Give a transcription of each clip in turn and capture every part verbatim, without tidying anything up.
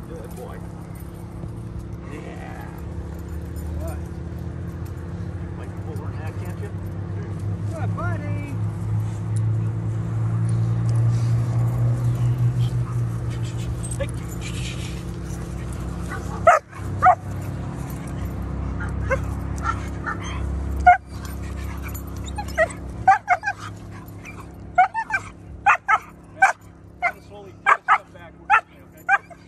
Good boy. Yeah. What? Like over and heck, can't you? Good buddy. Slowly take a step backwards, okay?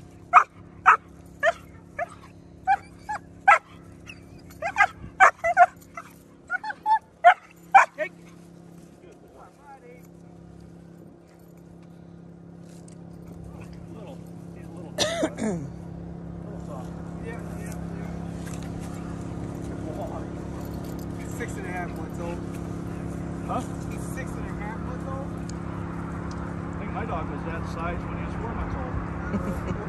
Hey. Good boy. Little, he's a little, little soft. Yeah, yeah, Good boy. yeah. He's six and a half months old. Huh? He's six and a half months old. I think my dog was that size when he was four months old.